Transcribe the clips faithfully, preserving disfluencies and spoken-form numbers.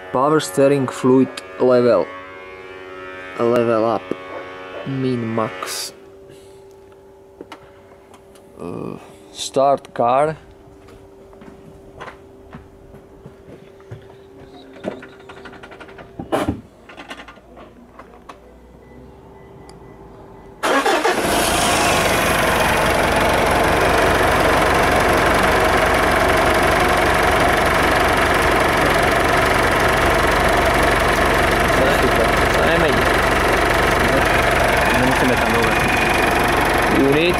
Power steering fluid level. Level up. Min max. Uh, start car. Unit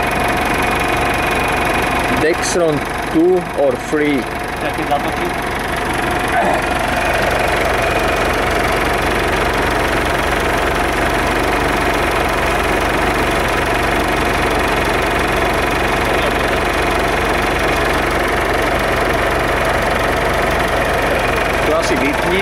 Dexron two or three. Jaký zatočí? Tu asi vypni.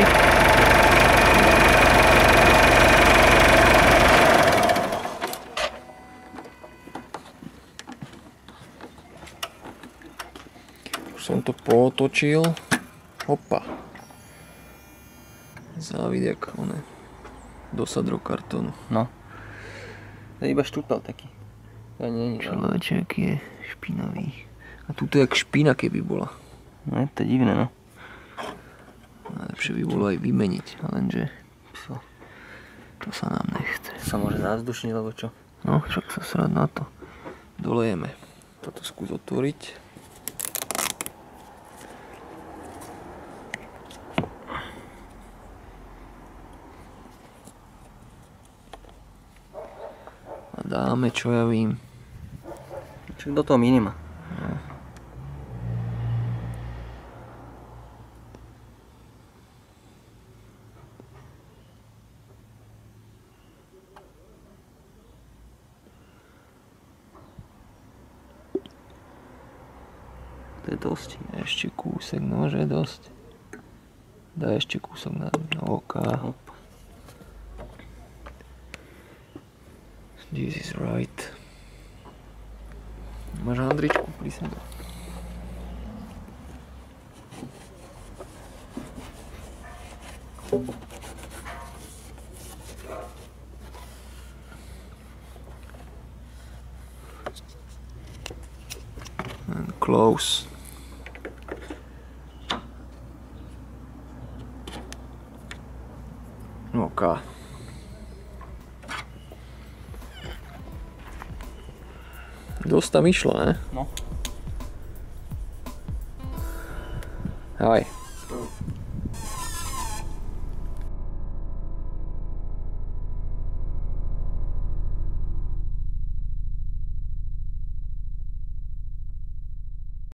Som to pootočil. Hopa. Závid jak one. Dosadro kartónu. No. To je iba štúpel taký. To nie je nič. Človeček je špinavý. A tuto jak špina keby bola. No to je divné, no. Najlepšie by bolo aj vymeniť, lenže to sa nám nechce. Sa môže zavzdušniť, alebo čo? No, však sa srad na to. Dolejeme. Toto skús otvoriť. A dáme, čo ja vím. Čo do toho minima. No. To je dosť. Ešte kúsek, no, že dosť. Daj ešte kúsok na, na oka. Hop. This is right. Máš handričku pri sebe. And close. Okay. Dosť tam išlo, ne? No. Ahoj.